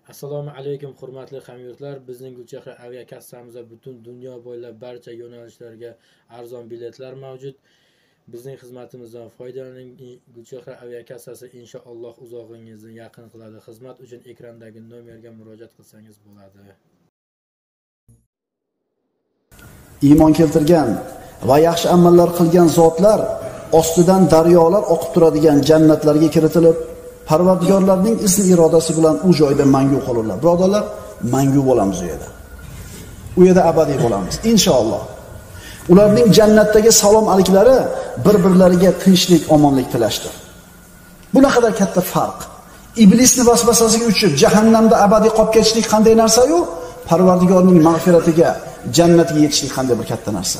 Assalomu alaykum hurmatli hamyurtlar. Bizning Gulchehra aviakassamizda butun dunyo bo'ylab barcha yo'nalishlarga arzon biletlar mavjud. Bizning xizmatimizdan foydalaning. Gulchehra aviakassasi inshaalloh uzog'ingizni yaqin qiladi. Xizmat uchun ekrandagi nomerga murojaat qilsangiz bo'ladi. Iymon keltirgan va yaxshi amallar qilgan zotlar ostidan daryolar oqib turadigan jannatlarga kiritilib, Parvardigorlarning izni irodasi bilan u joyda mangu qolurlar. Birodarlar, mangu bo'lamiz u yerda. U yerda abadiy bo'lamiz inshaalloh. Ularning jannatdagi salom aliklari bir-birlariga tinchlik, omonlik tilashdir. Bu naqadar katta farq. Iblisning vasvasasiga uchib jahannamda abadiy qolib ketishlik qanday narsa-yu, Parvardigorning mag'firatiga, jannatga yetishlik qanday bir katta narsa.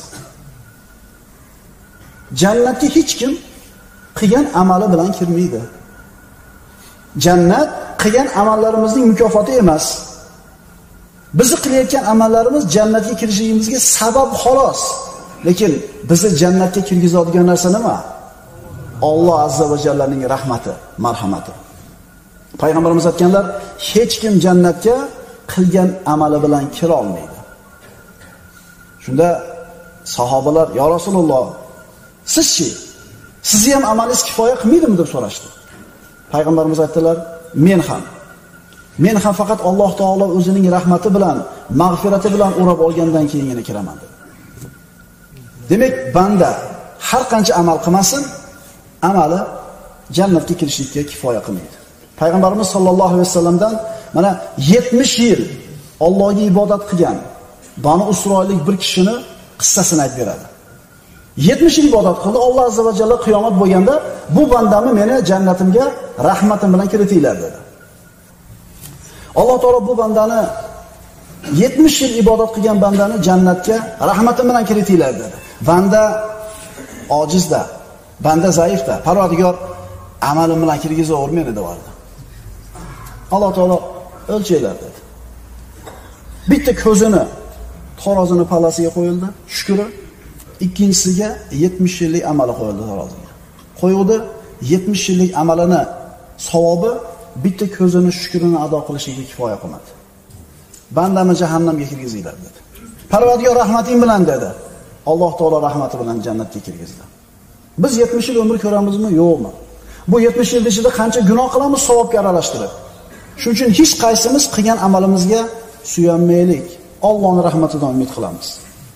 Jannatga hech kim qilgan amali bilan kirmaydi. Jannat qilgan amallarimizning mukofoti emas. Bizi qilayotgan amallarimiz jannatga kirishimizga sabab xolos. Lekin bizni jannatga kirgizadigan narsa nima? Alloh azza va jallaning rahmati, marhamati. Payg'ambarimiz aytganlar, hech kim jannatga qilgan amali bilan kira olmaydi. Shunda sahobalar, "Ya Rasululloh, sizchi? Sizni ham amalingiz kifoya qilmaydimi?" deb so'rashdi. Payg'ambarimiz aytdilar, men ham faqat Alloh taolo o'zining rahmati bilan, mag'firati bilan o'rab olgandan keyingina kiraman dedi. Demak, banda har qancha amal qilmasin, amali jannatga kirishlikka kifoya qilmaydi. Payg'ambarimiz sollallohu alayhi vasallamdan mana 70 yil Allohga ibodat qilgan Banu Isroillik bir kishini qissasini aytib beradi. 70 yil ibodat qildi. Alloh azza va jalla qiyomat bo'lganda bu bandamni meni jannatimga rahmatim bilan kiritinglar dedi. Alloh taolo bu bandani 70 yil ibodat qilgan bandani jannatga rahmatim bilan kiritinglar dedi. Banda ojizda, banda zaifda. Parvardigor amalim bilan kirgizavermaydi dedi. Alloh taolo o'lchaylar dedi. Bitta ko'zini tarozini pallasiga qo'yildi, shukri. Ikkinchisiga 70 yillik amali qo'yildi taroziga. Qo'yuvdi 70 yillik amalini savobi bitta ko'zini shukrini ado qilishiga kifoya qilmadi. Bandamni jahannamga kirgizinglar dedi. Parvardigor rahmating bilan dedi. Alloh taolo rahmati bilan jannatga kirgizdi. Biz 70 yil umr ko'ramizmi, yo'qmi? Bu 70 yil ichida qancha gunoh qilamiz savobga aralashtirib. Shuning uchun hech qaysimiz qilgan amalimizga suyanmaylik. Allohning rahmatidan umid qilamiz.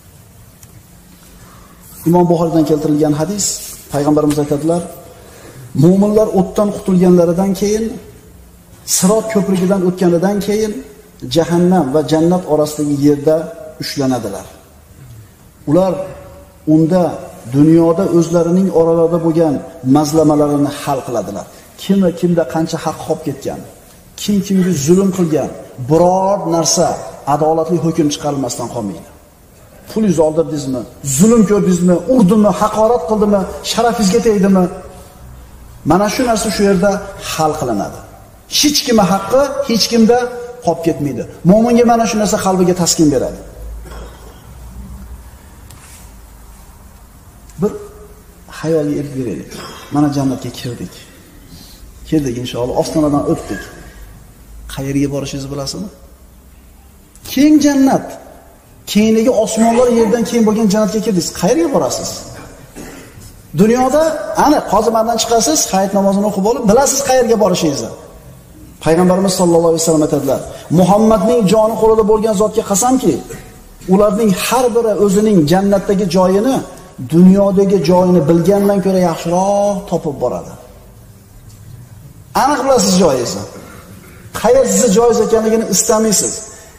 Imom Buxoriydan keltirilgan hadis, payg'ambarimiz aytadilar, mu'minlar o'tdan qutulganlaridan keyin, Sirot ko'prigidan o'tganidan keyin jahannam va jannat orasidagi yerda ushlanadilar. Ular unda dunyoda o'zlarining oralarida bo'lgan mazlamalarini hal qiladilar. Kimda qancha haq qolib ketgan, kimga zulm qilgan, biror narsa adolatli hukm chiqarilmasdan qolmaydi. Pulingiz oldirdingizmi, zulm ko'rdingizmi, urdimi, haqorat qildimi, sharafingizga tegdimi? Mana shu narsa shu yerda hal qilinadi. Hech kimning haqqi hech kimda qolib ketmaydi. Mo'minga mana shu narsa qalbiga taskin beradi. Bir hayolga elib beraylik. Mana jannatga kirdik. Kirdik inshaalloh, ostonadan o'tdik. Qayerga borishingizni bilasizmi? Keng jannat. Keyingi osmonlar yerdan keyin bo'lgan jannatga kirdingiz. Qayerga borasiz? Dunyoda ana qozimandan chiqasiz, hayit namozini o'qib olib, bilasiz qayerga borishingizni. Payg'ambarimiz sollallohu alayhi vasallam aytadilar, Muhammadning joni qo'lida bo'lgan zotga qasamki, ularning har biri o'zining jannatdagi joyini dunyodagi joyini bilgandan ko'ra yaxshiroq topib boradi. Aniq bilasiz joyingizni. Qayer sizga joiz ekanligini istamaysiz.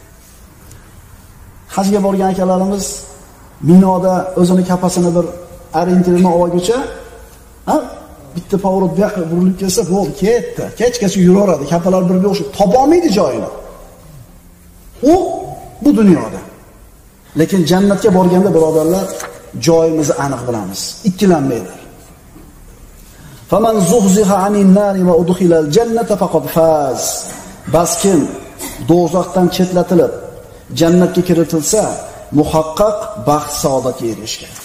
Hajga borgan akalarimiz Minoda o'zini kapasini bir orientirni olguncha, bitta pоворот bu yoqqa burilib kelsa, bo'ldi, ketdi. Kechgacha yuraveradi, kapalar birga o'xshab topolmaydi joyini. U bu dunyoda. Lekin jannatga borganda birodarlar, joyimizni aniq bilamiz. Ikkilanmaylar. Faman zuhziha anin nari va udkhilal jannata faqad faz. Bas kim do'zaxdan chetlatilib jannatga kiritilsa, muhaqqaq baxt saodatga erishgan.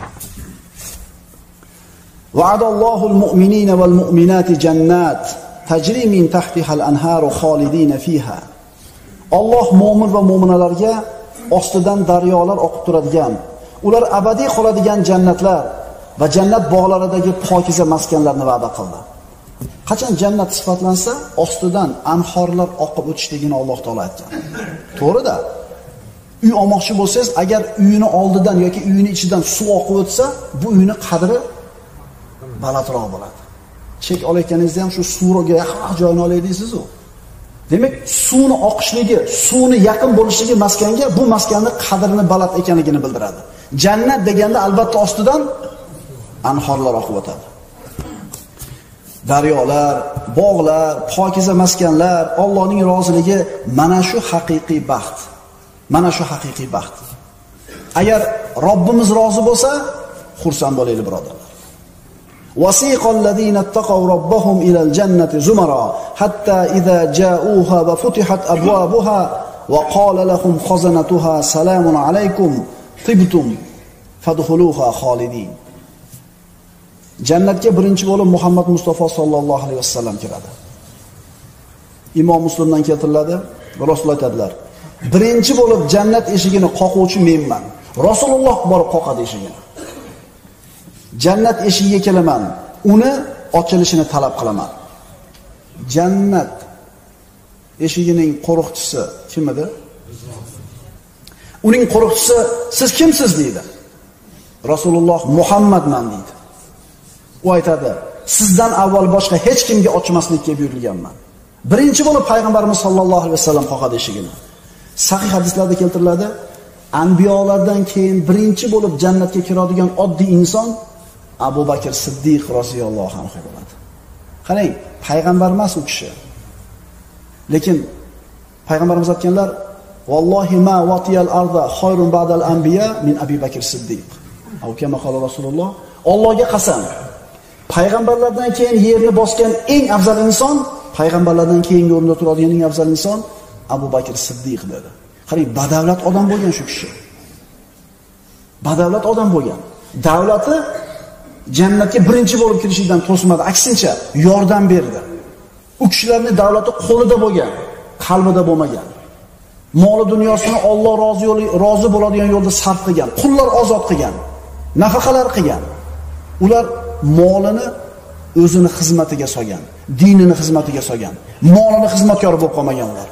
Va'adallohu al-mu'minina wal-mu'minati jannat tajri min tahtiha al-anharu khalidina fiha Alloh mu'min va mu'minalarga ostidan daryolar oqib turadigan, ular abadiy qoladigan jannatlar va jannat bog'laridagi pokiza maskanlarni va'da qildi. Qachon jannat sifatlansa, ostidan anhorlar oqib o'tishligini Alloh taolo aytgan. To'g'ri-da. Uy olmoqchi bo'lsangiz, agar uyini oldidan yoki uyini ichidan suv oqib o'tsa, bu uyni qadri balandroq bo'ladi. Chek olayotganingizda ham shu suvga yaqin joyini olaysiz-ku. Demak, suvni oqishligi, suvni yaqin bo'lishligi maskanga bu maskanning qadrini baland ekanligini bildiradi. Jannat deganda albatta ostidan anhorlar oqib o'tadi. Daryolar, bog'lar, pokiza maskanlar, Allohning roziligi mana shu haqiqiy baxt. Mana shu haqiqiy baxt. Agar Robbimiz rozi bo'lsa, xursand bo'laylik, birodarlar. Wasiqal ladina taqaw robbahum ilal jannati zumara hatta idza ja'uha wa futihat abwabuha wa qala lahum khazanatuha salamun alaykum tibtum fadkhuluha khalidin. Jannatga birinchi bo'lib Muhammad Mustafa sallallohu alayhi vasallam kiradi. Imom Muslimdan keltiriladi. Rasululloh aytadilar: "Birinchi bo'lib jannat eshigini qoquvchi menman." Rasululloh borib qoqadi eshigini. Jannat eshigiga kelaman, uni ochilishini talab qilaman. Jannat eshigining qo'riqchisi kim edi? Uning qo'riqchisi siz kimsiz deydi. Rasululloh Muhammadman deydi. U aytadi: "Sizdan avval boshqa hech kimga ochmaslikka buyurilganman." Birinchi bo'lib payg'ambarimiz sollallohu alayhi vasallam qoqadi eshigini. Sahih hadislarda keltiriladi, anbiyolardan keyin birinchi bo'lib jannatga kiradigan oddiy inson Abu Bakr Siddiq roziyallohu anhu bo'ladi. Qarang, payg'ambar emas u kishi. Lekin payg'ambarimiz aytganlar: "Vallohi ma watiyal arda khayrun ba'dal anbiya min Abi Bakr Siddiq." Abu kama qala Rasululloh, Allohga qasam, payg'ambarlardan keyin yerni bosgan eng afzal inson, payg'ambarlardan keyingi o'rinda turadigan eng afzal inson Abu Bakr Siddiq dedi. Qarang, badavlat odam bo'lgan shu kishi. Badavlat odam bo'lgan. Davlati jannatga birinchi bo'lib kirishidan to'smadi, aksincha yordam berdi. U kishilarning davlati qo'lida bo'lgan, qalbida bo'lmagan. Moli dunyosini Alloh rozi bo'ladigan yo'lda sarf qilgan, qullar ozod qilgan, nafaqalar qilgan. Ular molini o'zini xizmatiga solgan, dinini xizmatiga solgan, molini xizmatkori bo'lib qolmaganlar.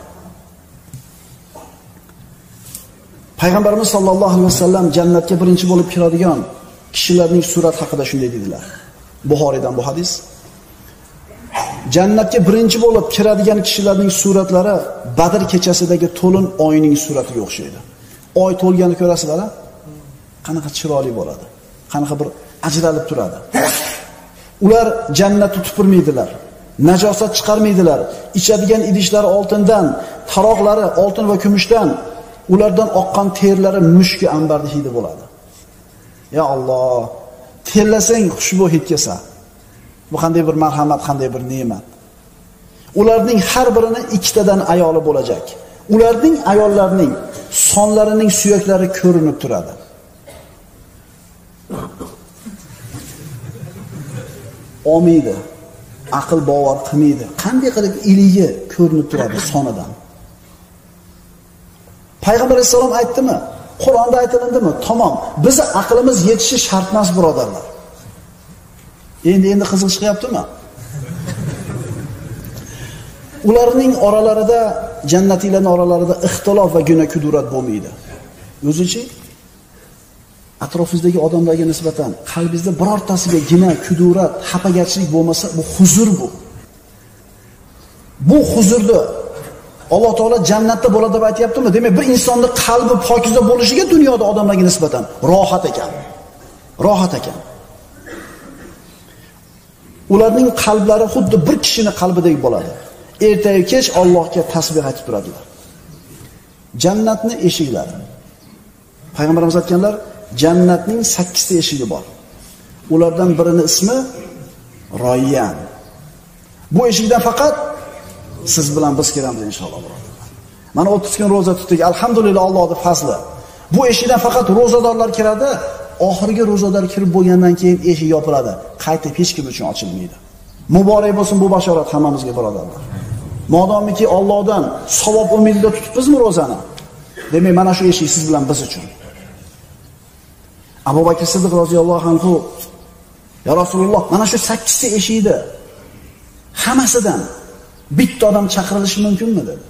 Payg'ambarimiz sollallohu alayhi vasallam jannatga birinchi bo'lib kiradigan kishilarning surat haqida shunday dedilar. Buxoriydan bu hadis. Jannatga birinchi bo'lib kiradigan kishilarning suratlari Badr kechasidagi to'lin oyning suratiga o'xshaydi. Oy to'lganini ko'rasizlar-a? Qanaqa chiroyli bo'ladi. Qanaqa bir ajralib turadi. Ular jannatni tupurmaydilar. Najosat chiqarmaydilar. Ichadigan idishlari oltindan, taroqlari oltin va kumushdan, ulardan oqqan terlari mushki ambarni hidi bo'ladi. Ya Alloh, terlasang xushbo hid kelsa. Bu qanday bir marhamat, qanday bir ne'mat. Ularning har birini ikkitadan ayoli bo'lajak. Ularning ayollarining sonlarining suyaklari ko'rinib turadi. Olmaydi. Aql bovar qilmaydi. Qanday qilib iligi ko'rinib turadi sonidan. Payg'ambar alayhisalom aytdimi? Qur'onda aytilindimi? Tamom. Bizi aqlimiz yetishi shart emas, birodarlar. Endi qiziq chiqyaptimi? Ularning oralarida, jannatiylarning oralarida ixtilof va guna-kudurat bo'lmaydi. O'zichi atrofingizdagi odamlarga nisbatan qalbingizda birortasiga gina, kudurat, xafagarchilik bo'lmasa, bu huzur bu. Bu huzurni Alloh taolo jannatda bo'ladi deb aytayaptimi? Demak, bir insonning qalbi pokiza bo'lishiga dunyoda odamlarga nisbatan rohat ekan. Rohat ekan. Ularning qalblari xuddi bir kishining qalbidek bo'ladi. Ertaga kech Allohga tasbih aytib turadilar. Jannatning eshiklari. Payg'ambarimiz aytganlar, jannatning 8 ta eshigi bor. Ulardan birining ismi Royyan. Bu eshikdan faqat siz bilan biz kiramiz inshaalloh. Mana 30 kun roza tutdik. Alhamdulillah, Allohning fazli. Bu eshikdan faqat rozadorlar kiradi. Oxirgi rozador kirib bo'lgandan keyin eshik yopiladi. Qaytib hech kim uchun ochilmaydi. Muborak bo'lsin bu bashorat hammamizga, birodarlar. Modomiki Allohdan savob umidida tutibmizmi ro'zani? Demak, mana shu eshik siz bilan biz uchun. Abu Bakr Siddiq roziyallohu anhu: "Ya Rasululloh, mana shu 8 ta eshikda hammasidan bitta odam chaqirilishi mumkinmi?" dedi.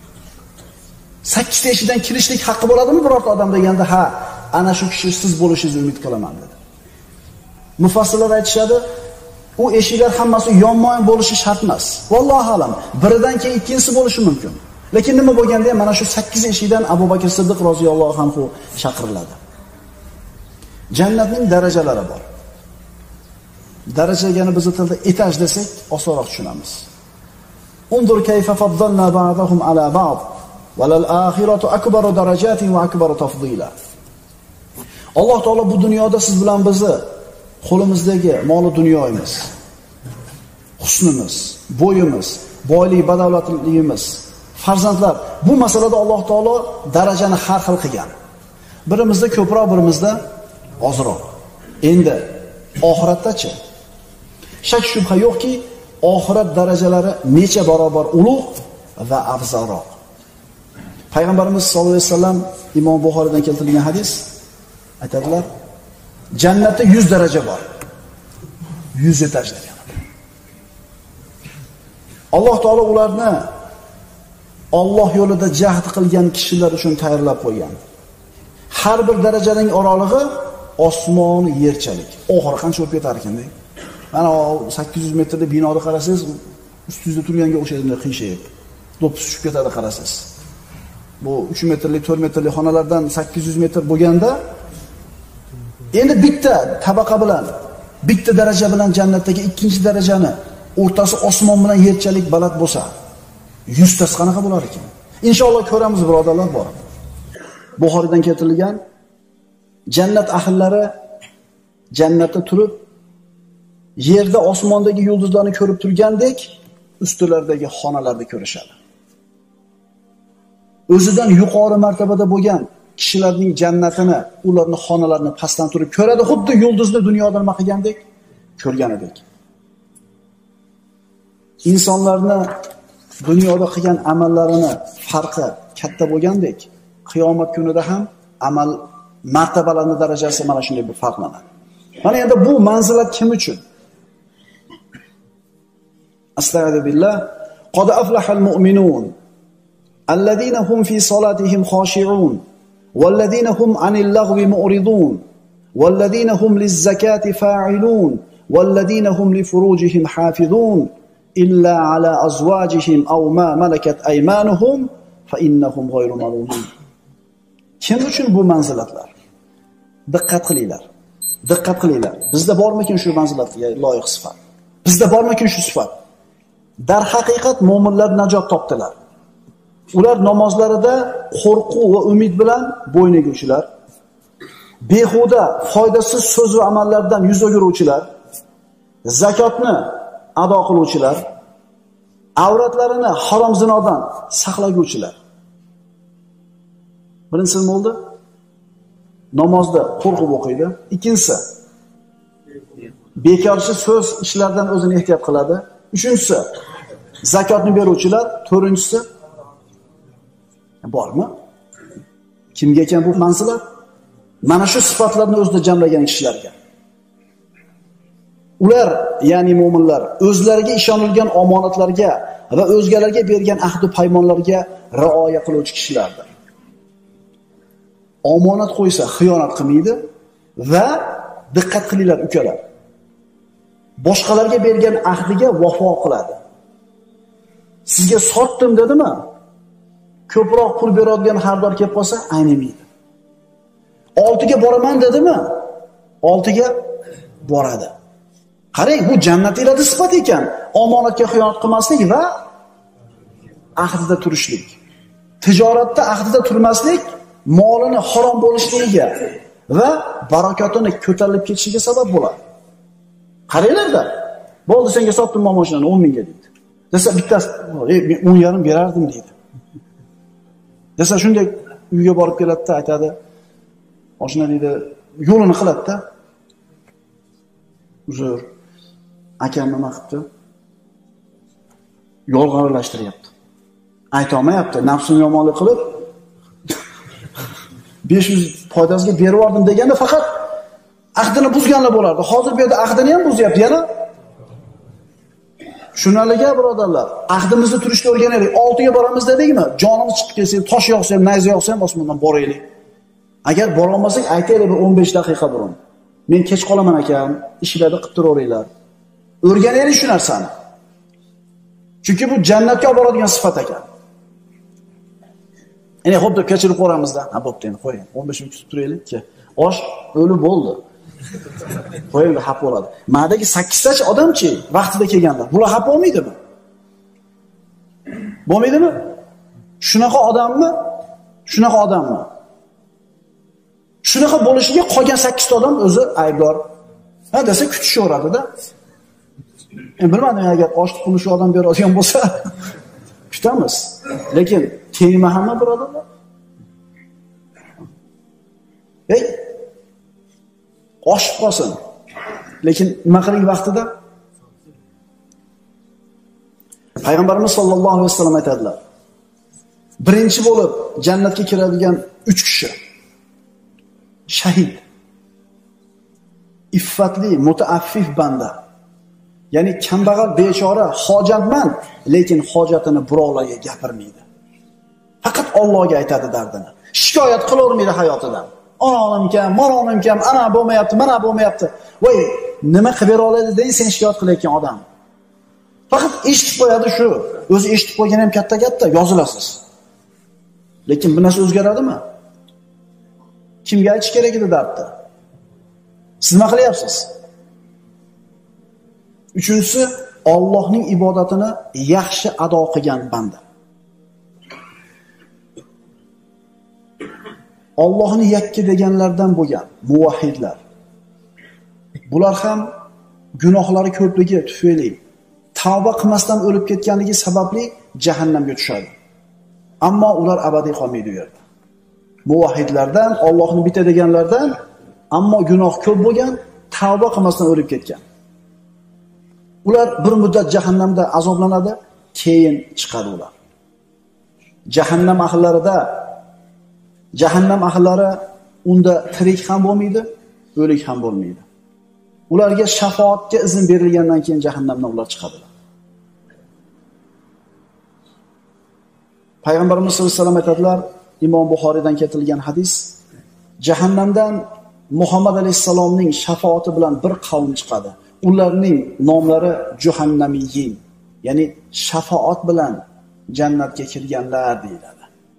8 ta eshikdan kirishlik haqqi bo'ladimi birorta odam deganda, "Ha, ana shu kishi siz bo'lishingizni umid qilaman" dedi. Mufassirlar aytishadi, u eshiklar hammasi yonma-yon bo'lishi shart emas. Vallohu alam, biridan keyin ikkinchisi bo'lishi mumkin. Lekin nima bo'lganda ham mana shu 8 eshikdan Abu Bakr Siddiq roziyallohu anhu chaqiriladi. Jannatning darajalari bor. Daraja degani biz tilda etaj desak, osonroq tushunamiz. Undur kayfa faddalna ba'dahum ala ba'd va lal akhiratu akbaru darajatin va akbaru tafdila. Alloh taolo bu dunyoda siz bilan bizni qo'limizdagi moli dunyoyimiz, husnimiz, bo'yimiz, boylik, badavlatligimiz, farzandlar, bu masalada Alloh taolo darajani har xil qilgan. Birimizda ko'proq, birimizda ozroq. Endi oxiratdachi? Shak shubha yo'qki, oxirat darajalari necha barobar ulug' va afzalroq. Payg'ambarimiz sollallohu alayhi vasallam Imom Buxoriydan keltirilgan hadis aytadilar: Jannatda 100 daraja bor. 100 etaj degan. Alloh taolo ularni Alloh yo'lida jahd qilgan kishilar uchun tayyorlab qo'ygan. Har bir darajaning oralig'i osmon yerchalik. Oxiri qancha bo'lib ketar ekan-da? Mana 800 metrli binoni qarasangiz, ustingizda turganga o'xshaydi, qiyshayib. Do'pis tushib ketadi qarasangiz. Bu 3 metrlik, 4 metrli xonalardan 800 metr bo'lganda, endi bitta tabaqa bilan, bitta daraja bilan jannatdagi ikkinchi darajani o'rtasi osmon bilan yerchalik baland bo'lsa, 100 tasi qanaqa bo'lar ekan? Inshaalloh ko'ramiz, birodarlar, bor. Buxoriydan keltirilgan jannat ahllari jannatda turib, yerda osmondagi yulduzlarni ko'rib turgandek, ustilaridagi xonalarni ko'rishadi. O'zidan yuqori martabada bo'lgan kishilarning jannatini, ularning xonalarini pastdan turib ko'radi, xuddi yulduzni dunyoda nima qilgandek ko'rganidek. Insonlarni dunyoda qilgan amallarini farqi katta bo'lgandek, qiyomat kunida ham amal martabalarning darajasi mana shunday bir farqlanadi. Mana endi bu manzilat kim uchun? Astagfirullah. Qad aflahal mu'minun alladina hum fi salatihim khashi'un walladina hum 'anil lagwi mu'ridun walladina hum liz-zakati fa'ilun walladina hum li furujihim hafizun illa 'ala azwajihim aw ma malakat aymanuhum fa innahum ghayru malumin. Kim uchun bu manzilatlar? Diqqat qilinglar. Diqqat qilinglar. Bizda bormikin shu manzilatga loyiq sifat? Bizda bormikin shu sifat? Dar haqiqat mo'minlar najot topdilar. Ular namozlarida qo'rquv va umid bilan bo'yin eguvchilar, behuda, foydasiz so'z va amallardan yuz o'giruvchilar, zakotni ado qiluvchilar, avratlarini harom zinodan saqlaguvchilar. Birinchisi nima bo'ldi? Namozda qo'rqib o'qiydi. Ikkinchisi, bekorchi so'z ishlardan o'zini ehtiyot qiladi. Uchinchisi, zakotni beruvchilar. To'rtinchisi, bormi? Kimga ekan bu manzilat? Mana shu sifatlarni o'zida jamlagan kishilarga. Ular, ya'ni mu'minlar, o'zlariga ishonilgan omonatlarga va o'zgalarga bergan ahd va paymonlarga rioya qiluvchi kishilardir. Omonat qo'ysa xiyonat qilmaydi va diqqat qilinglar ukalar. Boshqalarga bergan ahdiga vafo qiladi. Sizga sotdim dedimi? Ko'proq pul beradigan xaridor kelib qolsa, aynimaydi. 6ga boraman dedimi? 6ga boradi. Qarang, bu jannatlarda sifat ekan. Omonatga xiyonat qilmaslik va ahdida turishlik. Tijoratda ahdida turmaslik molini harom bo'lishligiga va barakotini ko'tarilib ketishiga sabab bo'ladi. Qaranglar-da. Bo'ldi, senga sotdim mashinani 10 mingga deydi. Desa bittasi, men 10,5 berardim deydi. Desa shunday uyga borib keladi-da, aytadi. Mashina deydi, yo'lini qiladi-da. Uzr. Akam nima qilibdi? Yolg'on aralashtiryapti. Ayta olmayapti. Nafsini yomonlik qilib 500 foydasiga berib yubordim deganda faqat ahdini buzganlar bo'lardi. Hozir bu yerda ahdini ham buzyapti yana. Shunaliga birodarlar, ahdimizni turishga o'rganaylik. 6 ga boramiz dedikmi? Jonimiz chiqib kelsa, tosh yoqsa ham, nayza yoqsa ham osmondan boraylik. Agar bora olmasak, aytaylik bir 15 daqiqa burun. Men kech qolaman akam, ishlarni qilib turaveringlar. O'rganaylik shu narsani. Chunki bu jannatga olib boradigan sifat ekan. Endi xo'p deb kechirib qo'ramizda. Ha, bo'pti endi qo'ying. 15 minut kutib turaylik-ki. Osh o'lib bo'ldi. Qo'ying, xap bo'ladi. Ma'dagi 8 tachi odamchi vaqtida kelganlar. Bular xap bo'lmaydimi? Bo'lmaydimi? Shunaqa odammi? Shunaqa odammi? Shunaqa bo'lishiga qolgan 8 ta odam o'zi aybdor. Ha desa kutishaveradi-da. Men bilmadim, agar oshni pulni shu odam beradigan bo'lsa, kutamiz. Lekin tegma hamma birodarlar. Ey, oshib qolsin. Lekin nima qiling vaqtida? Payg'ambarimiz sollallohu alayhi vasallam aytadilar. Birinchi bo'lib jannatga kiradigan 3 kishi. Shahid. Iffatli, mutaaffif banda. Ya'ni kambag'al, bechora, hojatmand, lekin hojatini birovlarga gapirmaydi. Faqat Allohga aytadi dardini. Shikoyat qilavermaydi hayotidan. Onim kam, monim kam, ana bo'lmayapti, mana bo'lmayapti. Voy, nima qilib bera oladi deyin sen shikoyat qilayotgan odam. Faqat eshitib qo'yadi shu. O'zi eshitib qo'ygan ham katta-katta yozilasiz. Lekin bu narsa o'zgaradimi? Kimga aytish kerak edi dardni? Siz nima qilyapsiz? Uchinchisi, Allohning ibodatini yaxshi ado qilgan banda. Allohni yakka deganlardan bo'lgan muvahhidlar. Bular ham gunohlari ko'pligi tufayli tavba qilmasdan o'lib ketganligi sababli jahannamga tushadi. Ammo ular abadiy qolmaydi u yerda. Muvahhidlardan, Allohni bitta deganlardan, ammo gunoh ko'p bo'lgan, tavba qilmasdan o'lib ketgan. Ular bir muddat jahannamda azoblanadi, keyin chiqadi ular. Jahannam ahllari unda tirik ham bo'lmaydi, o'lik ham bo'lmaydi. Ularga shafoatga izn berilgandan keyin jahannamdan ular chiqadilar. Payg'ambarimiz sollallohu alayhi vasallam aytadilar, Imom Buxoriydan keltirilgan hadis, jahannamdan Muhammad alayhisalomning shafoati bilan bir qavm chiqadi. Ularning nomlari Juhannamiyin, ya'ni shafoat bilan jannatga kirganlar deyiladi.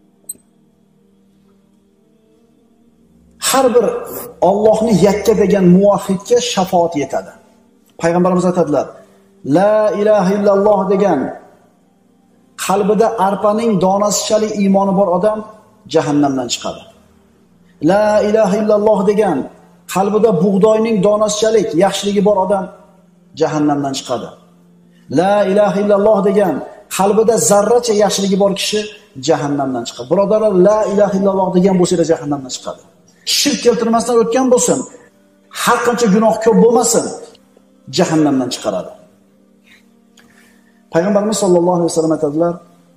Har bir Allohni yakka degan muvahhidga shafoat yetadi. Payg'ambarimiz aytadilar, la ilaha illalloh degan qalbida arpaning donasichalik iymoni bor odam jahannamdan chiqadi. La ilaha illalloh degan qalbida bug'doyning donasichalik yaxshiligi bor odam jahannamdan chiqadi. La ilaha illalloh degan qalbida zarracha yaxshiligi bor kishi jahannamdan chiqadi. Birodarlar, la ilaha illalloh degan bo'lsa jahannamdan chiqadi. Shirk keltirmasdan o'tgan bo'lsin, har qancha gunoh ko'p bo'lmasin, jahannamdan chiqaradi. Payg'ambarimiz sollallohu alayhi vasallam aytadilar,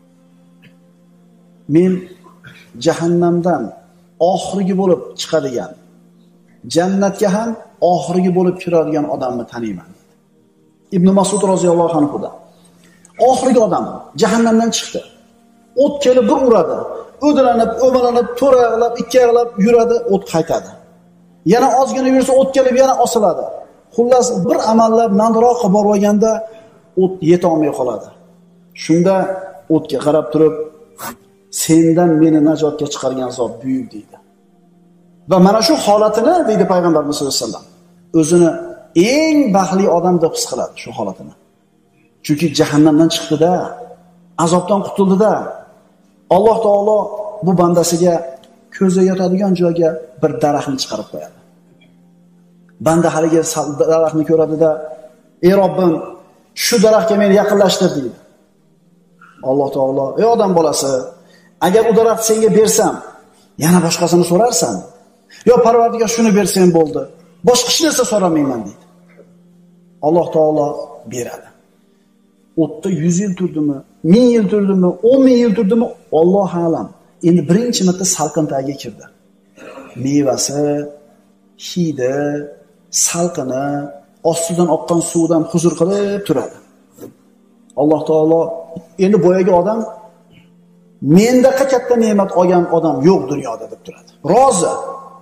men jahannamdan oxirgi bo'lib chiqadigan, jannatga ham oxirgi bo'lib kiradigan odamni taniyman. Ibn Mas'ud roziyallohu anhu da oxirgi odam jahannamdan chiqdi. O't kelib bir uradi. O'dilanib, o'malanib, to'raqlab, ikkiyoqlab yuradi, o't qaytadi. Yana ozgina yursa o't kelib yana osiladi. Xullas bir amallab nandroqqa borib olganda o't yeta olmay qoladi. Shunda o'tga qarab turib, sendan meni najotga chiqargan zot buyuk deydi. Va mana shu holatini deydi Payg'ambarimiz sollallohu alayhi vasallam, o'zini eng baxtli odam deb his qiladi shu holatini. Chunki jahannamdan chiqdi-da, azobdan qutuldi-da. Alloh taolo bu bandasiga ko'zi yotadigan joyga bir daraxtni chiqarib qo'yadi. Banda haliga daraxtni ko'radi-da, "Ey Robbim, shu daraxtga meni yaqinlashtir" deydi. Alloh taolo, "Ey odam bolasi, agar u daraxt senga bersam, yana boshqasini so'rarsan. Yo Parvardigor shuni bersang bo'ldi. Boshqa hech narsa so'ramayman" deydi. Alloh taolo beradi. o'tda 100 yil turdimi, 1000 yil turdimi, 10 000 yil turdimi, Alloh a'lam. Endi birinchi marta salqin tagiga kirdi. Mevasi, hidi, salqini, ostidan oqqan suvdan huzur qilib turadi. Alloh taolo endi boyagi odam mendaqa katta ne'mat olgan odam yo'q dunyoda deb turadi. Rozi.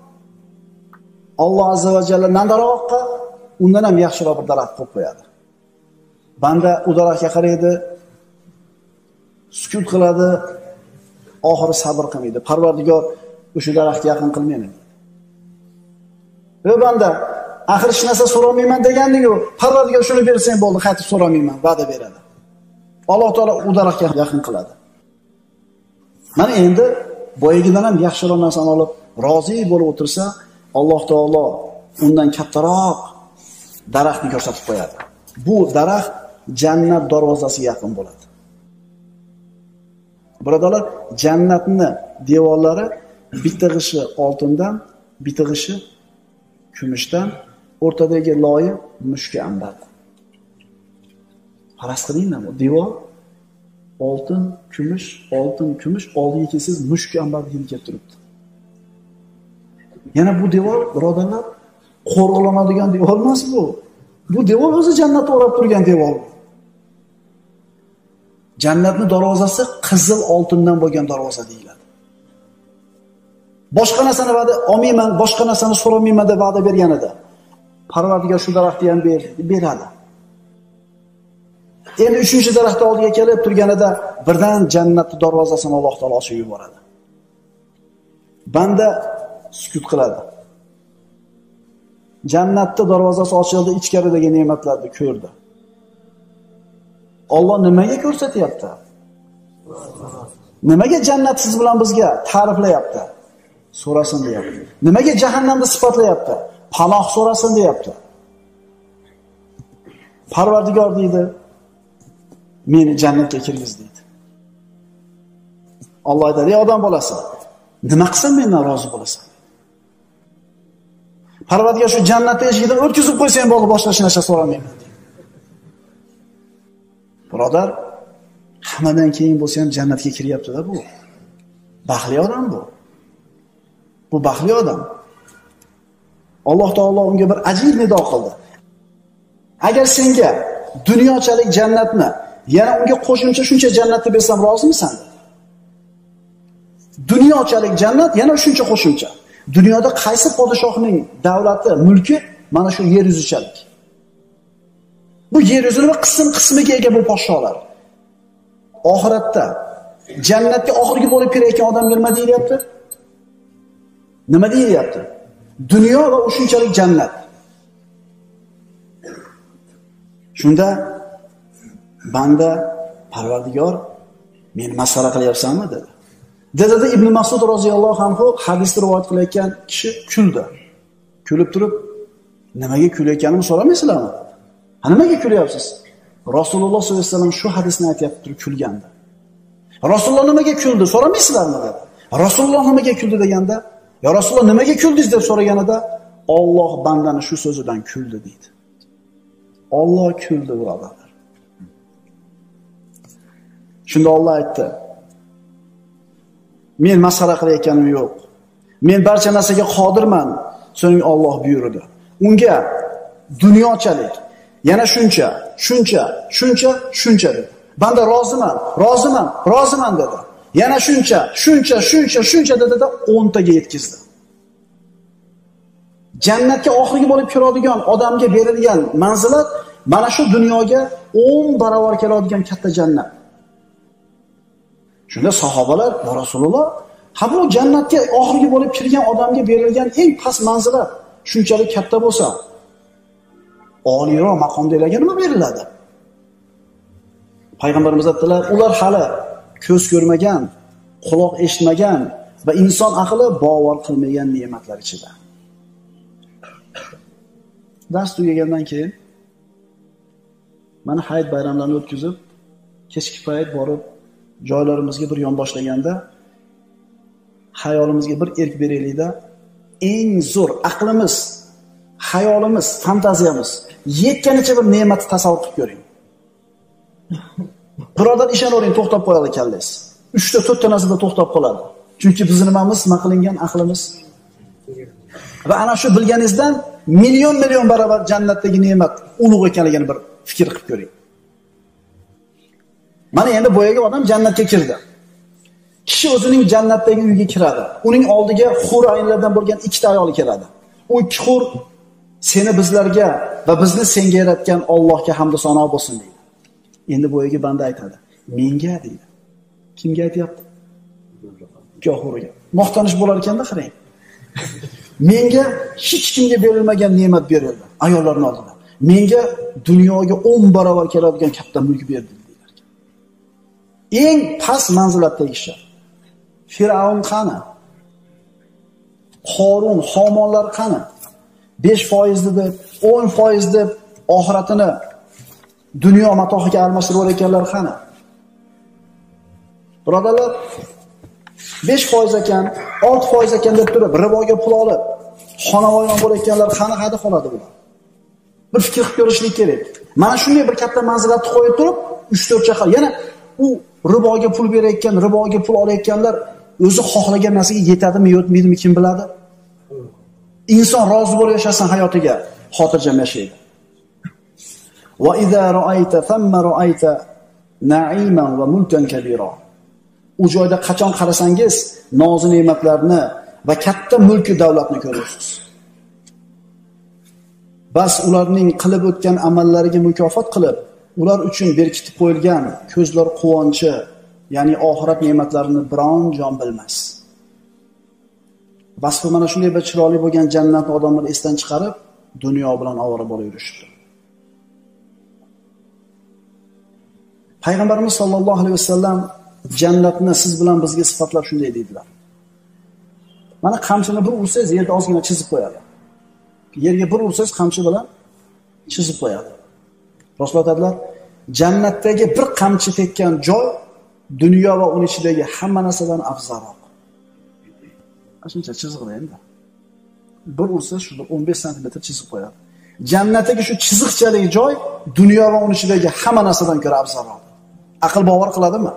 Alloh azza va jalla nandaroqqa undan ham yaxshiroq bir daraxt qo'yib qo'yadi. Banda u daraxtga qaraydi, sukut qiladi, oxiri sabr qilmaydi. Parvardigor o'sha daraxtga yaqin qilmaydi. Ey banda, axir hech narsa so'ramayman deganding-ku, Parvardigor shuni bersang bo'ldi, qaytib so'ramayman, va'da beradi. Alloh taolo u daraxtga yaqin qiladi. Mana endi boyagidan ham yaxshiroq narsani olib rozi bo'lib o'tirsa, Alloh taolo undan kattaroq daraxtni ko'rsatib qo'yadi. Bu daraxt jannat darvozasiga yaqin bo'ladi. Birodarlar, jannatning devorlari bitta g'ishi oltindan, bitta g'ishi kumushdan, o'rtadagi loyi mushka ambardan. Faras qilinglar, bu devor oltin, kumush, oldiga kelsangiz mushka ambarda kelib turibdi. Yana bu devor, birodarlar, qo'rg'lanadigan devor emas bu. Bu devor o'zi jannatni o'rab turgan devor. Jannatning darvozasi qizil oltindan bo'lgan darvoza deyiladi. Boshqa narsani va'da olmayman, boshqa narsani so'ramayman deb va'da berganida, Parvardigor shu daraxtni ham beradi. Endi 3-daraxtni oldiga kelib turganida birdan jannatning darvozasini Alloh taolo ochib yuboradi. Banda sukut qiladi. Jannatning darvozasi ochildi, ichkaridagi ne'matlarni ko'rdi. Alloh nimaga ko'rsatyapti? Nimaga jannat siz bilan bizga ta'riflayapti? So'rasin deyapti. Nimaga jahannamni sifatlayapti? Panoh so'rasin deyapti. Parvardigor deydi, meni jannatga kirgiz deydi. Alloh aytadi, ey odam bolasi, nima qilsam mendan rozi bo'lasan? Parvardigor shu jannatning eshigidan o'tkazib qo'ysang bo'ldi, boshqa hech narsa so'ramayman deydi. Birodar, hammadan keyin bo'lsa ham jannatga kiryapti-da bu. Baxtli odam bu. Bu baxtli odam. Alloh taolo unga bir ajib nido qildi. Agar senga dunyochalik jannatni, yana unga qo'shimcha shuncha jannatni bersam rozimisan? Dunyochalik jannat, yana shuncha qo'shimcha. Dunyoda qaysi podshohning davlati, mulki mana shu yer yuzichalik. Bu yer yuzining qismiga ega bu podshohlar. Oxiratda jannatga oxirgi bo'lib kirayotgan odamga nima deyilyapti? Nima deyilyapti? Dunyo va shunchalik jannat. Shunda banda, Parvardigor, men masxara qilyapsanmi dedi. Dedi Ibn Mas'ud roziyallohu anhu hadisni rivoyat qilayotgan kishi kuldi. Kulib turib, nimaga kulayotganimni so'ramaysizlarmi? Nimaga kulyapsiz? Rasululloh sollallohu alayhi vasallam shu hadisni aytayapti turib kulgandi. Rasululloh nimaga kuldi? So'ramaysizlarmi dedi. Rasululloh nimaga kuldi deganda, "Ya Rasululloh nimaga kuldingiz?" deb so'raganida, "Alloh bandani shu so'zidan kuldi" deydi. Alloh kuldi, birodarlar. Shunda Alloh aytdi: "Men masxara qilayotganim yo'q. Men barcha narsaga qodirman." So'ng Alloh buyurdi. Unga dunyochalik yana shuncha dedi. Banda roziman dedi. Yana shuncha dedi-da 10 taga yetkazdi. Jannatga oxirgi bo'lib kiradigan odamga berilgan manzilat mana shu dunyoga 10 barobar keladigan katta jannat. Shunda sahobalar, "Ya Rasululloh, ha bu jannatga oxirgi bo'lib kirgan odamga berilgan eng past manzilat shunchalik katta bo'lsa, oliyroq maqomdalarga nima beriladi?" Payg'ambarimiz aytdilar, ular hali ko'z ko'rmagan, quloq eshitmagan va inson aqli bovar qilmagan ne'matlar ichida. Dars tugagandan keyin mana hayit bayramlarini o'tkazib, kechki payt borib joylarimizga bir yonboshlaganda hayolimizga bir erk beraylikda, eng zo'r aqlimiz, hayolimiz, fantaziyamiz yetganicha bir ne'matni tasavvur qilib ko'ring. Birodar ishonavering, to'xtab qo'yadi kallangiz. 3 ta 4 ta narsada to'xtab qoladi. Chunki bizni nimamiz, nima qilingan aqlimiz. Va ana shu bilganingizdan million barobar jannatdagi ne'mat ulug' ekanligini bir fikr qilib ko'ring. Mana endi boyaga odam jannatga kirdi. Kishi o'zining jannatdagi uyga kiradi. Uning oldiga hur aynlardan bo'lgan 2 ta ayol keladi. U 2 hur seni bizlarga va bizni senga yaratgan Allohga hamd va sano bo'lsin deydi. Endi boyaga banda aytadi. Menga deydi. Kimga aytayapti? Hurga. Maqtanish bo'lar ekanda qarang. Menga hech kimga berilmagan ne'mat berildi ayollarning oldida. Menga dunyoga 10 barobar keladigan katta mulk berdi deydilar. Eng past manzilatdagi kishi. Firavun qani? Qorun, Homonlar qani? 5% deb, 10% deb oxiratini dunyo matohiga almashtirib olayotganlar qani? Birodarlar, 5% ekan, 6% ekan deb turib, riboga pul olib, xonavoyron bo'layotganlar qani hadi qoladi bular. Bir fikr qilib ko'rishlik kerak. Mana shunday bir katta manzilatni qo'yib turib, 3-4 chaqar. Yana u riboga pul berayotgan, riboga pul olayotganlar o'zi xohlagan narsaga yetadimi, yetmaydimi kim biladi? Inson rozi bo'lib yashasin hayotiga, xotirjam yashaydi. Va idza ra'ayta thamma ra'ayta na'iman va mulkan kabira. U joyda qachon qarasangiz, nozi ne'matlarni va katta mulk davlatni ko'rasiz. Bas ularning qilib o'tgan amallariga mukofot qilib, ular uchun berkitib qo'yilgan ko'zlar quvonchi, ya'ni oxirat ne'matlarini biron jon bilmas. Bas bu mana shunday bir chiroyli bo'lgan jannatni odamlar esdan chiqarib, dunyo bilan ovora bo'lib yurishdi. Payg'ambarimiz sollallohu alayhi vasallam jannatni siz bilan bizga sifatlab shunday deydilar. Mana qamchini bir ursangiz, yerda ozgina chizib qo'yadi. Yerga bir ursangiz qamchi bilan chizib qo'yadi. Rasululloh aytadilar, jannatdagi bir qamchi tekkan joy dunyo va uning ichidagi hamma narsadan afzalroq. Shuncha chiziqda endi. Bir ursa shunda 15 sm chizib qo'yadi. Jannatdagi shu chiziqchalik joy dunyo va uning ichidagi hamma narsadan ko'ra afzalroq. Aql bovar qiladimi?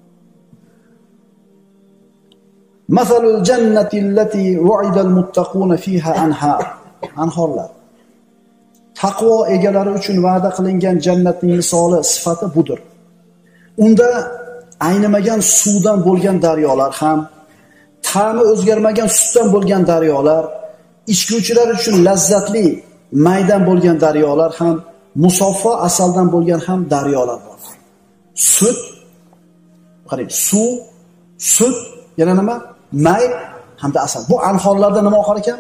Masalul jannati allati wu'idal muttaquna fiha anhar. Anhorlar. Taqvo egalari uchun va'da qilingan jannatning misoli, sifati budir. Unda aynimagan suvdan bo'lgan daryolar ham, ta'mi o'zgarmagan sutdan bo'lgan daryolar, ichuvchilar uchun lazzatli maydan bo'lgan daryolar ham, musaffo asaldan bo'lgan ham daryolar bor. Sut, qarang, suv, sut, yana nima? May hamda asal. Bu anhorlarda nima oqar ekan?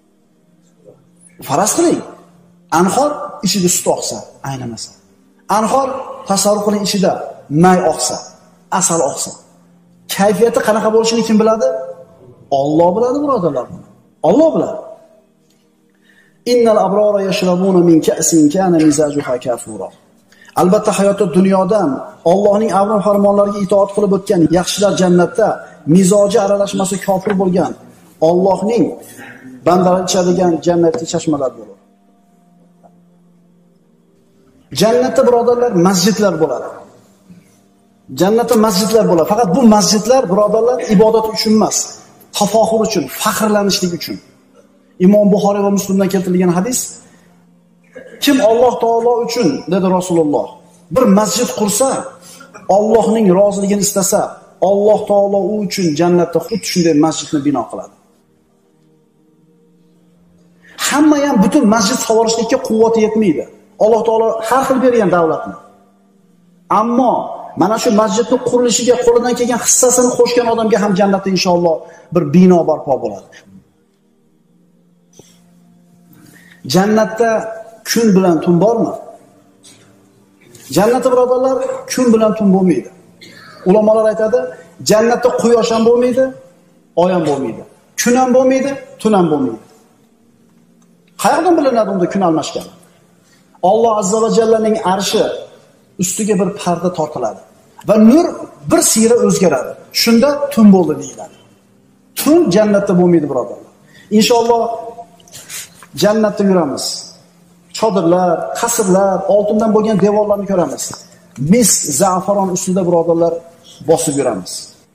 Faraz qiling. Anhor ichida sut oqsa, aynamasa. Anhor tasavvur qiling ichida may oqsa, asal oqsa. Kayfiyati qanaqa bo'lishini kim biladi? Alloh biladi, birodarlar. Alloh biladi. Innal abrara yashrabuna min ka'sin kana mizajuha kafura. Albatta hayotda dunyodan Allohning amr farmonlariga itoat qilib o'tgan yaxshilar jannatda mizoji aralashmasi kofir bo'lgan Allohning bandalari ichadigan jannatli chashmalar bo'ladi. Jannatda birodarlar masjidlar bo'ladi. Jannatda masjidlar bo'ladi. Faqat bu masjidlar birodarlar ibodat uchun emas, tafoxur uchun, faxrlanishlik uchun. Imom Buxoriy va Muslimdan keltirilgan hadis, kim Alloh taolo uchun, dedi Rasululloh, bir masjid qursa, Allohning roziligini istasa, Alloh taolo u uchun jannatda xuddi shunday masjidni bino qiladi. Hamma ham butun masjid sug'orishlikka quvvati yetmaydi. Alloh taolo har xil bergan davlatni. Ammo mana shu masjidni qurilishiga qo'lidan kelgan hissasini qo'shgan odamga ham jannatda inshaalloh bir bino barpo bo'ladi. Jannatda kun bilan tun bormi? Jannatda birodarlar kun bilan tun bo'lmaydi. Ulamolar aytadi, jannatda quyosh ham bo'lmaydi, oy ham bo'lmaydi. Kun ham bo'lmaydi, tun ham bo'lmaydi. Qayerdan bilinadi unda kun almashgan? Alloh azza va jallaning arshi ustiga bir parda tortiladi va nur bir siyra o'zgaradi. Shunda tun bo'ldi deyiladi. Tun jannatda bo'lmaydi birodarlar. Inshaalloh jannatda yuramiz. Chodirlar, qasrlar, oltindan bo'lgan devorlarni ko'ramiz. misk, za'faron ustida birodarlar bosib yuramiz.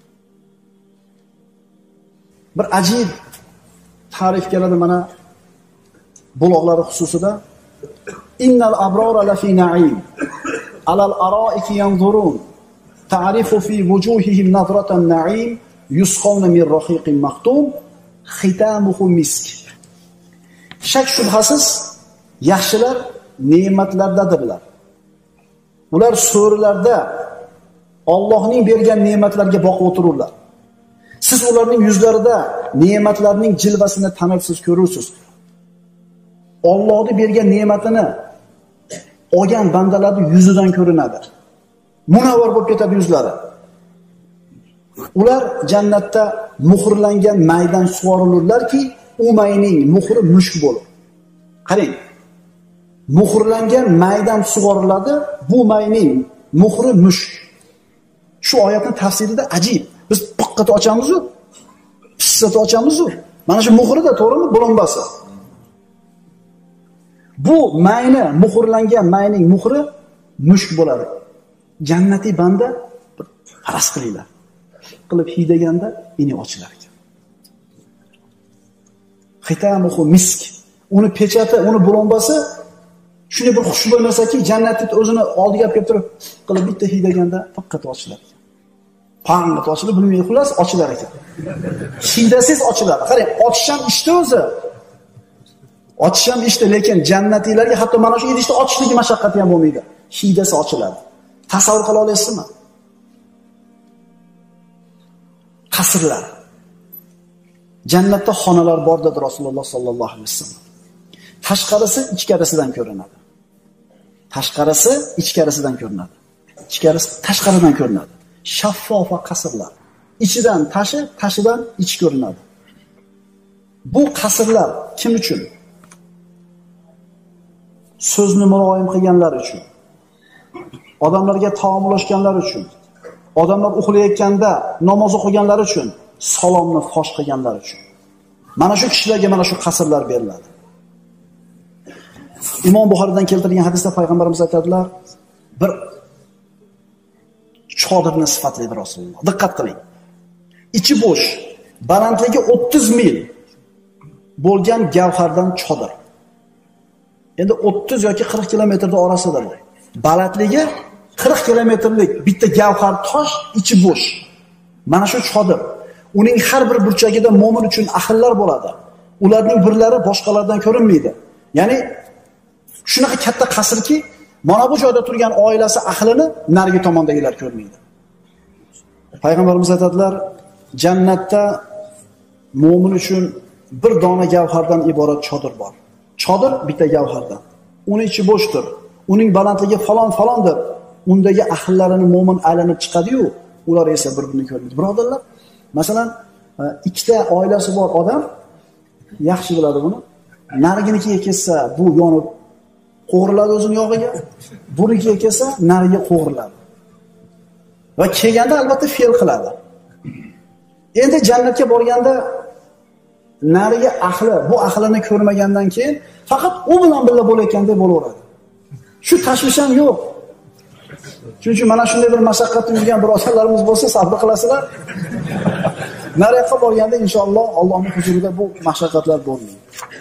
Bir ajib ta'rif keladi mana buloqlari xususida. Innal abrara lafi na'im alal ara'iki yanzurun ta'rifu fi wujuhihim nadratan na'im yusqawna min rahiqin maqtum khitamuhu misk. Shak shubhasiz yaxshilar ne'matlardadirlar. Ular so'rilarda Allohning bergan ne'matlarga boqib o'tirurlar. Siz ularning yuzlarida ne'matlarning jilvasini tanirsiz, ko'rursiz. Allohning bergan ne'matini olgan bandalarning yuzidan ko'rinadi. Munavvar bo'lib ketadi yuzlari. Ular jannatda muhrlangan maydan sug'orilurlarki, u mayning muhri mushk bo'lur. Qarang. Muhrlangan maydan sug'oriladi, bu mayning muhri mushk. Shu oyatning tafsirida ajib. Biz piqqat ochamiz-ku, pissat ochamiz-ku. Mana shu muhrida, to'g'rimi? Bo'linbasi. Bu mayni, muhrlangan mayning muhri mushk bo'ladi. Jannatiy banda faras qilinglar. Qilib hiydaganda ini ochilar ekan. Xitamuhu misk. Uni pechati, uni bo'linbasi shunday bir xush bo'lmasaki, jannatni o'zini oldiga olib turib qilib bitta hiydaganda faqat ochilar ekan. Pang'it ochilib, bilmay xullas ochilar ekan. Hiydasiz ochiladi. Qarang, ochish ham ishda o'zi. Ochish ham ishda, lekin jannatiylarga hatto mana shu idishni ochishligi mashaqqati ham bo'lmaydi. Hiydasi ochiladi. Tasavvur qila olasizmi? Qasrlar. Jannatda xonalar bor dedi Rasululloh sallallohu alayhi vasallam. Tashqarisi ichkarisidan ko'rinadi. Tashqarisi ichkarisidan ko'rinadi. Ichkarisi tashqaridan ko'rinadi. Shaffofa qasrlar. Ichidan tashi, tashidan ichi ko'rinadi. Bu qasrlar kim uchun? So'zni muloyim qilganlar uchun. Odamlarga taom ulashganlar uchun. Odamlar uxlayotganda namoz o'qiganlar uchun, salomni fosh qilganlar uchun. Mana shu kishilarga mana shu qasrlar beriladi. Imom Buxoriydan keltirilgan hadisda payg'ambarimiz aytadilar, bir chodirni sifatlaydi Rasululloh. Diqqat qiling. Ichi bo'sh, balandligi 30 mil bo'lgan gavhardan chodir. Endi 30 yoki 40 kilometrda orasida. Balandligi 40 kilometrlik bitta gavhar tosh, ichi bo'sh. Mana shu chodir. Uning har bir burchagida mo'min uchun ahillar bo'ladi. Ularning birlari boshqalardan ko'rinmaydi. Ya'ni shunaqa katta qasrki, mana bu joyda turgan oilasi ahlini narigi tomondagilar ko'rmaydi. Payg'ambarimiz aytadilar, jannatda mo'min uchun bir dona gavhardan iborat chodir bor. Chodir bitta gavhardan. Uni ichi bo'shdir. Uning balandligi falondir. Undagi ahllarini mo'min aylanib chiqadi-yu, ular esa bir-birini ko'rmaydi. Birodarlar, masalan, ikkita oilasi bor odam yaxshi biladi buni. Nariginikiga kelsa, bu yonib qo'g'riladi o'zini yog'iga. Bunikiga kelsa, nariga qo'g'riladi. Va kelganda albatta fe'l qiladi. Endi jannatga borganda nariga ahli, bu ahlini ko'rmagandan keyin faqat u bilan birga bo'layotgandek bo'laveradi. Shu tashvish ham yo'q. Chunki mana shunday bir mashaqqatda yurgan birodarlarimiz bo'lsa, sabr qilasizlar. Nariga borganda inshaalloh Allohning huzurida bu mashaqqatlar bo'lmaydi.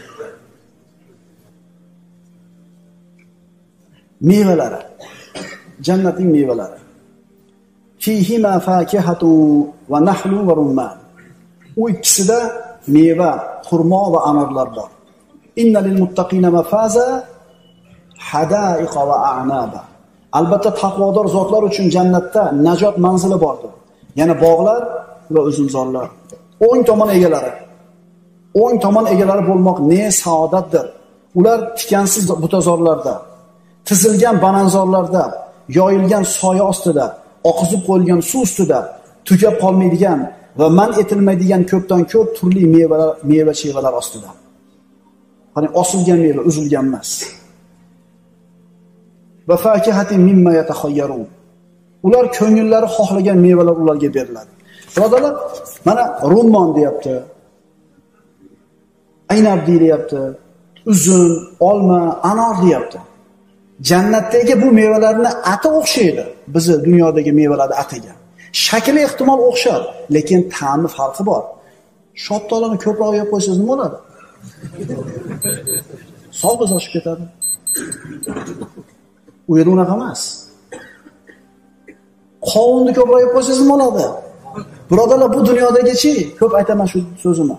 Mevalari. Jannatning mevalari. Fihima fakihatu va nahlu va rumman. U ikkisida meva, xurmo va anorlar bor. Innal muttaqina mafaza hadaiqa va a'naba. Albatta taqvodor zotlar uchun jannatda najot manzili bordir. Yana bog'lar va uzumzorlar. O'ng tomon egalari. O'ng tomon egalari bo'lmoq ne saodatdir. Ular tikansiz butazorlarda, tizilgan bananzorlarda, yoyilgan soya ostida, oqizib qo'yilgan suv ustida, tugab qolmaydigan va man etilmaydigan ko'pdan ko'p turli meva-chevalar ostida. Qani osilgan meva uzilgan emas. Va fakihatin mimma yatakhayyarun. Ular ko'ngillari xohlagan mevalar ularga beriladi. Birodarlar, mana rumman deyapti. Aynab deyapti. Uzum, olma, anor deyapti. Jannatdagi bu mevalarni ati o'xshaydi. Bizi dunyodagi mevalarning atiga. Shakli ehtimol o'xshar, lekin ta'mi farqi bor. Shotdolini ko'proq yeb qo'ysangiz nima bo'ladi? Sog'liq oshib ketadi. U yerda unaqa emas. Qovunni ko'proq yeb qo'ysangiz nima bo'ladi? Birodarlar, bu dunyodagichi, ko'p aytaman shu so'zimni.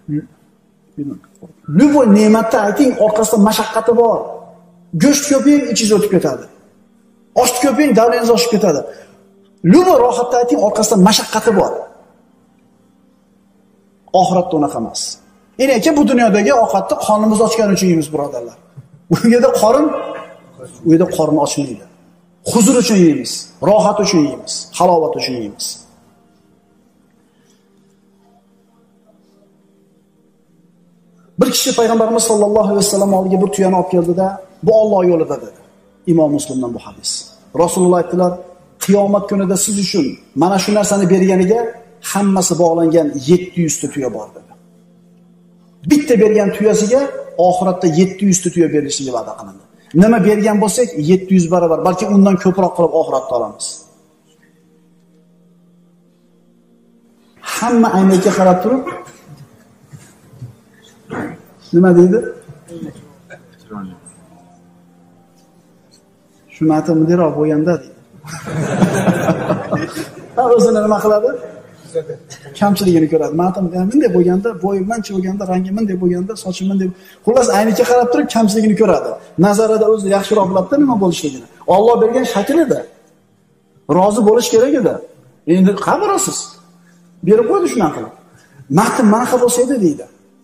Любой ne'matni ayting, orqasida mashaqqati bor. Go'sht ko'ping, ichingiz o'tib ketadi. Osh ko'ping, davringiz oshib ketadi. Любой rohatni ayting, orqasida mashaqqati bor. Oxiratda unaqa emas. Endi bu dunyodagi ovqatni qornimiz ochgani uchun yeymiz, birodarlar. U yerda qorin ochmaydi. Huzur uchun yeymiz, rohat uchun yeymiz, halovat uchun yeymiz. Bir kishi payg'ambarimiz sollallohu alayhi vasallam oldiga bir tuyani olib keldida, bu Alloh yo'lida dedi. Imom Muslimdan bu hadis. Rasululloh aytdilar, qiyomat kunida siz uchun mana shu narsani berganiga hammasi bog'langan 700 ta tuya bor dedi. Bitta bergan tuyasiga oxiratda 700 ta tuya berishiga va'da qilindi. Nima bergan bo'lsak 700 barobar, balki undan ko'proq qilib oxiratda olamiz. Hamma aynakka qarab turib nima deydi? Shu ma'ta mudirroq bo'lganda deydi. Ha, o'zini nima qiladi? Kamchiligini ko'radi. Ma'ta bunday bo'lganda, bo'yim mancha bo'lganda, rangi bunday bo'lganda, sochim bunday. Xullas aynakka qarab turib kamchiligini ko'radi. Nazarida o'zi yaxshiroq biladi nima bo'lishligini. Alloh bergan shakl edi. Rozi bo'lish kerak edi. Endi qabrasiz. Berib qo'ydi shuna qilib. Ma'ta mana bo'lsa edi deydi.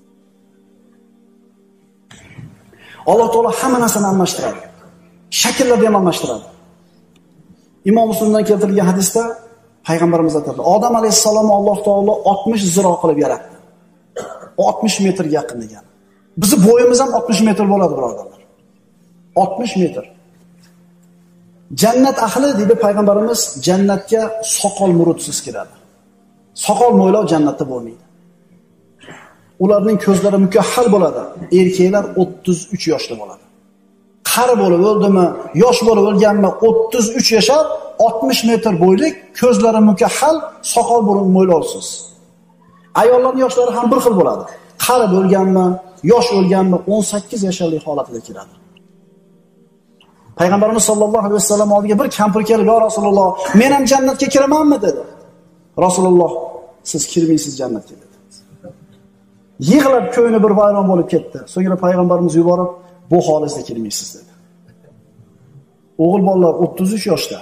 Alloh taolo hamma narsani almashtiradi. Shakllarni ham almashtiradi. Imom Muslimdan keltirilgan hadisda payg'ambarimiz aytadi, Odam alayhissalomni Alloh taolo 60 ziro qilib yaratdi. 60 metrga yaqin degan. Bizi bo'yimiz ham 60 metr bo'ladi, birodarlar. 60 metr. Jannat ahli dedi payg'ambarimiz, jannatga soqol murutsiz kiradi. Soqol mo'ylov jannatda bo'lmaydi. Ularning ko'zlari mukahhal bo'ladi. Erkaklar 33 yoshda bo'ladi. Qari bo'lib o'ldimi, yosh bo'lib o'lganmi, 33 yashab, 60 metr bo'ylik, ko'zlari mukahhal, soqol bo'lib mo'ylovsiz. Ayollarning yoshlari ham bir xil bo'ladi. Qari bo'lganmi, yosh o'lganmi, 18 yoshli holatida kiradi. Payg'ambarimiz sollallohu alayhi vasallam oldiga bir kampir kelib, "Ya Rasululloh, men ham jannatga kiramanmi?" dedi. Rasululloh, "Siz kirmaysiz jannatga" dedi. Yig'lab ko'ngli bir vayron bo'lib ketdi. So'ngra payg'ambarimiz yuborib, "Bu holatda kirmaysiz" dedi. O'g'il bolalar 33 yoshda.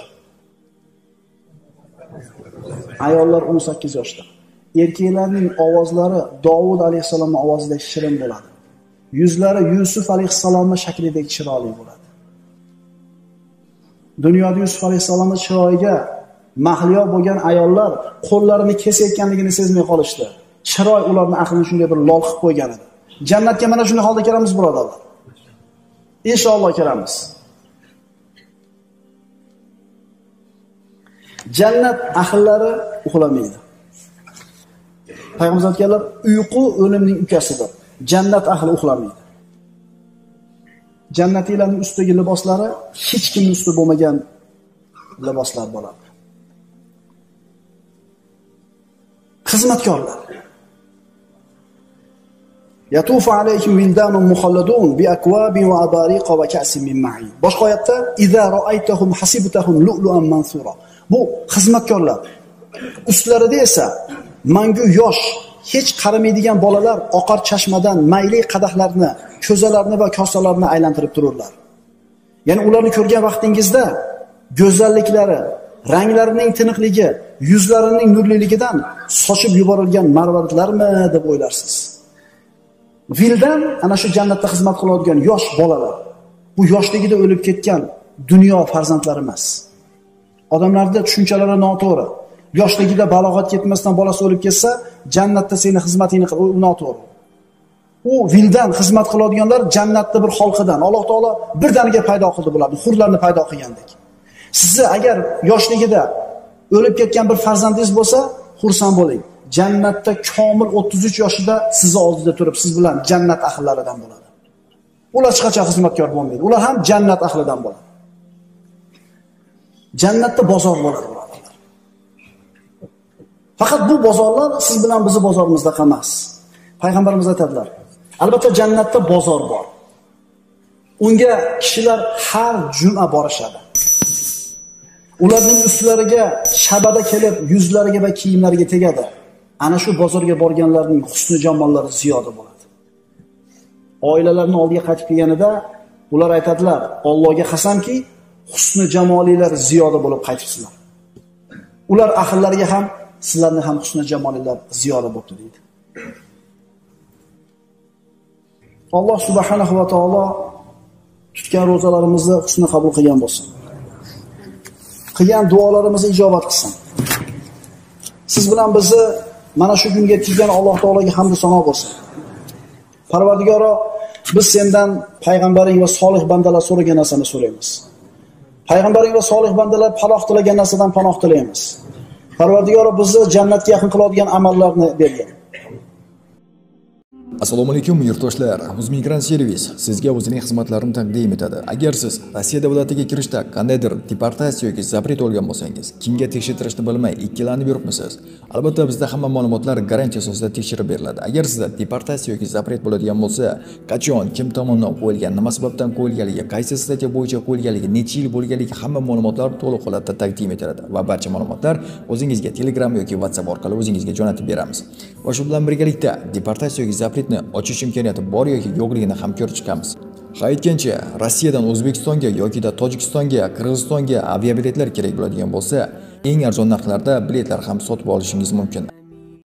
Ayollar 18 yoshda. Erkaklarning ovozlari Davud alayhisalomning ovozidek shirin bo'ladi. Yuzlari Yusuf alayhisalomning shaklidek chiroyli bo'ladi. Dunyoda Yusuf alayhisalomning chiroyiga mahliyo bo'lgan ayollar qo'llarini kesayotganligini sezmay qolishdi. Chiroy ularning aqlini shunday bir lol qilib qo'ygan edi. Jannatga mana shunday holda kiramiz, birodarlar. Inshaalloh kiramiz. Jannat ahllari uxlamaydi. Payg'ambar aytganlar, uyqu o'limning ukasidir. Jannat ahli uxlamaydi. Jannatiylarning ustidagi liboslari hech kimning ustida bo'lmagan liboslar bo'ladi. Xizmatkorlar. Yatufu alayhim wildanun mukhalladun bi akwabin wa abariqa wa ka'sin min ma'in. Boshqa oyatda idza ra'aytahum hasibtahum lu'lu'an mansura. Bu xizmatkorlar. Ustlarida esa mangu yosh, hech qaramaydigan bolalar oqar chashmadan mayli qadahlarni, ko'zalarni va kosalarni aylantirib tururlar. Ya'ni ularni ko'rgan vaqtingizda go'zalliklari, ranglarining tiniqligi, yuzlarining nurliligidan sochib yuborilgan marvaridlarmi deb o'ylarsiz. Vildan ana shu jannatda xizmat qiladigan yosh bolalar. Bu yoshligida o'lib ketgan dunyo farzandlari emas. Odamlarda tushunchalari noto'g'ri. Yoshligida balog'at yetmasdan bolasi o'lib ketsa, jannatda seni xizmatingni qil, u noto'g'ri. U vildan xizmat qiladiganlar jannatda bir xalqidan. Alloh taolo birdaniga paydo qildi bularni, hurlarni paydo qilgandek. Sizni agar yoshligida o'lib ketgan bir farzandingiz bo'lsa, xursand bo'ling. Jannatda komil 33 yoshida siz oldida turib, siz bilan jannat ahllaridan bo'ladi. Ular hech qachon xizmatkor bo'lmaydi. Ular ham jannat ahlidan bo'ladi. Jannatda bozor bo'ladi. Faqat bu bozorlar siz bilan bizni bozorimizda emas. Payg'ambarimiz aytadilar. Albatta jannatda bozor bor. Unga kishilar har juma borishadi. Ularning ustlariga shabada kelib, yuzlariga va kiyimlariga tegadi. Ana shu bozorga borganlarning husni jamollari ziyoda bo'ladi. Oilalarining oldiga qaytib kelganida ular aytadilar, Allohga qasamki, husni jamolilar ziyoda bo'lib qaytibsizlar. Ular ahllariga ham, sizlarning ham husni jamolilar ziyoda bo'ldi deydi. Alloh subhanahu va taolo tutgan ro'zalarimizni husni qabul qilgan bo'lsin. Qilgan duolarimizni ijobat qilsin. Siz bilan bizni mana shu kunga yetkazgan Alloh taologa hamd va sano bo'lsin. Parvardigoro, biz sendan payg'ambaring va solih bandalar so'ragan narsani so'raymiz. Payg'ambaring va solih bandalar panoh tilagan narsadan panoh tilaymiz. Parvardigoro, bizni jannatga yaqin qiladigan amallarni bergin. Assalomu alaykum yurtdoshlar. Uzmigran servis sizga o'zining xizmatlarini taqdim etadi. Agar siz Rossiya davlatiga kirishda qandaydir deportatsiya yoki zapret olgan bo'lsangiz, kimga tekshirtirishni bilmay ikkilanib yuribmisiz? Albatta bizda hamma ma'lumotlar garantiya asosida tekshirib beriladi. Agar sizda deportatsiya yoki zapret bo'ladigan bo'lsa, qachon, kim tomonidan qo'yilgan, nima sababdan qo'yilganligi, qaysi statiya bo'yicha qo'yilganligi, necha yil bo'lganligi hamma ma'lumotlar to'liq holatda taqdim etiladi va barcha ma'lumotlar o'zingizga Telegram yoki WhatsApp orqali o'zingizga jo'natib beramiz. Va shu bilan birgalikda deportatsiya yoki zapret ochish imkoniyati bor yoki yo'qligini ham ko'rib chiqamiz. Aytgancha, Rossiyadan O'zbekistonga yoki Tojikistonga, Qirg'izistonga aviabiletlar kerak bo'ladigan bo'lsa, eng arzon narxlarda biletlar ham sotib olishingiz mumkin.